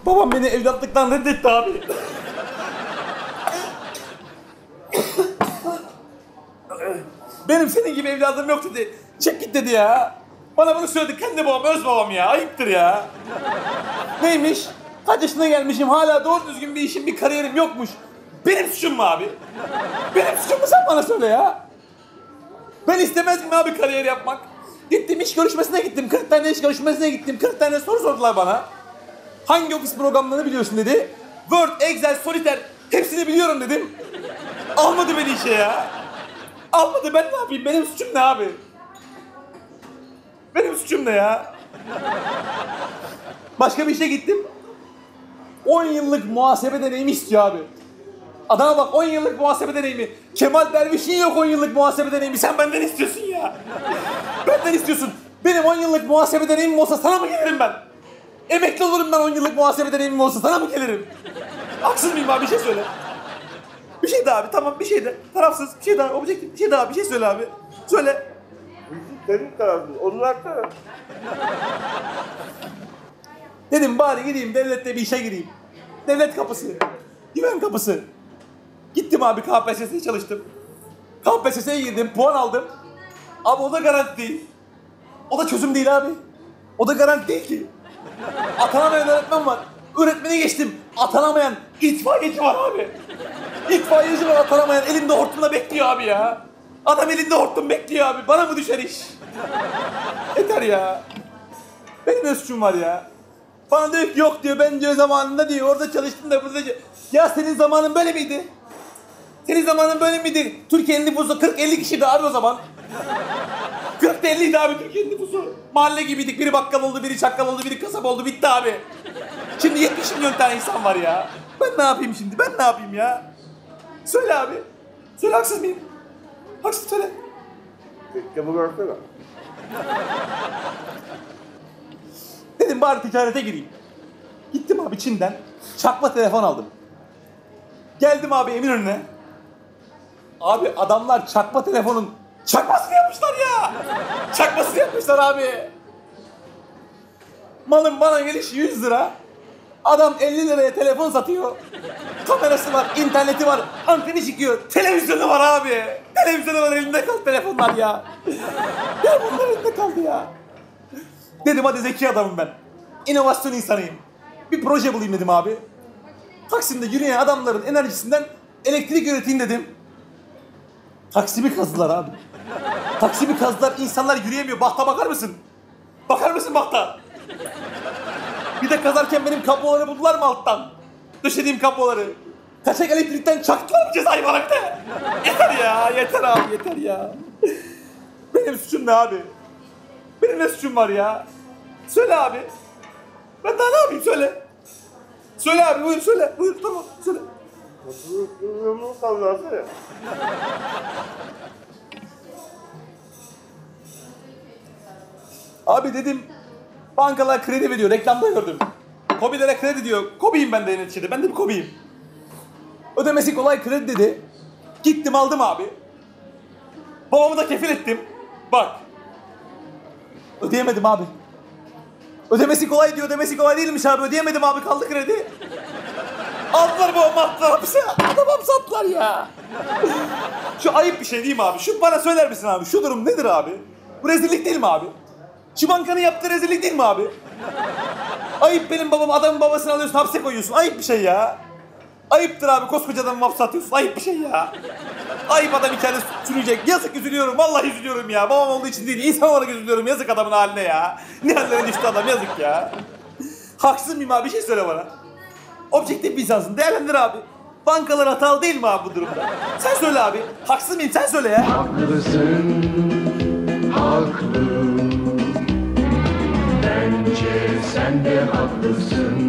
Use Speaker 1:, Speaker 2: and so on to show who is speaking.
Speaker 1: Babam beni evlatlıktan reddetti abi. Benim senin gibi evladım yok dedi. Çek git dedi ya. Bana bunu söyledi kendi babam, öz babam ya. Ayıptır ya. Neymiş? Kaç yaşına gelmişim hala doğru düzgün bir işim, bir kariyerim yokmuş. Benim suçum mu abi? Benim suçum mu, sen bana söyle ya. Ben istemez miyim abi kariyer yapmak? Gittim iş görüşmesine gittim. 40 tane iş görüşmesine gittim. 40 tane soru sordular bana. Hangi ofis programlarını biliyorsun dedi. Word, Excel, Solitaire hepsini biliyorum dedim. Almadı beni işe ya. Almadı, ben ne yapayım? Benim suçum ne abi? Benim suçum ne ya? Başka bir işe gittim. 10 yıllık muhasebe deneyimi istiyor abi. Adama bak, 10 yıllık muhasebe deneyimi. Kemal Derviş'in yok 10 yıllık muhasebe deneyimi. Sen benden istiyorsun ya. Benden istiyorsun. Benim 10 yıllık muhasebe deneyimim olsa sana mı gelirim ben? Emekli olurum ben 10 yıllık muhasebe deneyimim olsa sana mı gelirim? Haksız mıyım abi, bir şey söyle. Bir şey daha abi, tamam bir şey de. Tarafsız bir şey daha, objektif bir şey daha, bir şey söyle abi. Söyle.
Speaker 2: Senin tarafın, onlar taraf.
Speaker 1: Dedim bari gideyim devlette bir işe gireyim. Devlet kapısı. Güven kapısı. Gittim abi KPSS'ye çalıştım. KPSS'ye girdim, puan aldım. Abi o da garanti değil. O da çözüm değil abi. O da garanti değil ki. Atanamayan öğretmen var. Öğretmeni geçtim. Atanamayan itfaiyeci var abi. İtfaiyeci var atanamayan, elinde hortumla bekliyor abi ya. Adam elinde hortum bekliyor abi. Bana mı düşer iş? Yeter ya. Benim ne suçum var ya? Bana diyor ki yok diyor, ben diyor zamanında diyor orada çalıştım da burada. Ya senin zamanın böyle miydi? Senin zamanın böyle miydi? Türkiye'nin nüfusu 40-50 kişiydi abi o zaman. 40-50'ydi abi Türkiye'nin nüfusu. Mahalle gibiydik. Biri bakkal oldu, biri çakkal oldu, biri kasap oldu. Bitti abi. Şimdi 70 milyon tane insan var ya. Ben ne yapayım şimdi? Ben ne yapayım ya? Söyle abi. Söyle, haksız mıyım? Haksız, söyle.
Speaker 2: Kitabı versene.
Speaker 1: Dedim bari ticarete gireyim. Gittim abi Çin'den. Çakma telefon aldım. Geldim abi Eminönü'ne. Abi adamlar çakma telefonun çakmasını yapmışlar ya. Çakmasını yapmışlar abi. Malın bana gelişi 100 lira. Adam 50 liraya telefon satıyor. Kamerası var, interneti var, anteni çıkıyor. Televizyonu var abi. Televizyonu var, elinde kaldı telefonlar ya. Ya bunlar elinde kaldı ya. Dedim hadi zeki adamım ben. İnovasyon insanıyım. Bir proje bulayım dedim abi. Taksim'de yürüyen adamların enerjisinden elektrik üreteyim dedim. Taksim'i kazdılar abi. Taksim'i kazdılar, insanlar yürüyemiyor. Bahta bakar mısın? Bakar mısın bahta? Bir de kazarken benim kabloları buldular mı alttan? Döşediğim kabloları. Kaçak elektrikten çaktılar mı cezayı bana bir de? Yeter ya, yeter abi, yeter ya. Benim suçum ne abi? Benim ne suçum var ya? Söyle abi. Ben daha ne yapayım, söyle. Söyle abi, buyur söyle. Buyur, tamam, söyle.
Speaker 2: Memnun kalmazsın ya.
Speaker 1: Abi dedim, bankalar kredi veriyor, reklamda gördüm. KOBİ'lere kredi diyor. KOBİ'yim ben de neticede, ben de bir KOBİ'yim. Ödemesi kolay kredi dedi. Gittim aldım abi. Babamı da kefil ettim. Bak. Ödeyemedim abi. Ödemesi kolay diyor, ödemesi kolay değilmiş abi. Ödeyemedim abi, kaldı kredi. Aldılar babamı, attılar hapise. Adamım sattılar ya. Şu ayıp bir şey değil mi abi? Şu bana söyler misin abi? Şu durum nedir abi? Bu rezillik değil mi abi? Şu bankanın yaptığı rezillik değil mi abi? Ayıp, benim babam, adamın babasını alıyorsun, hapse koyuyorsun. Ayıp bir şey ya. Ayıptır abi, koskoca adamı hapse atıyorsun. Ayıp bir şey ya. Ayıp, adam içeride sürüyecek. Yazık, üzülüyorum. Vallahi üzülüyorum ya. Babam olduğu için değil, insan olarak üzülüyorum. Yazık adamın haline ya. Ne hallere düştü adam, yazık ya. Haksız mıyım abi? Bir şey söyle bana. Objektif bir insansın. Değerlendir abi. Bankalar hatalı değil mi abi bu durumda? Sen söyle abi. Haksız mıyım? Sen söyle ya.
Speaker 3: Haklısın, haklı. Bence sen de haklısın.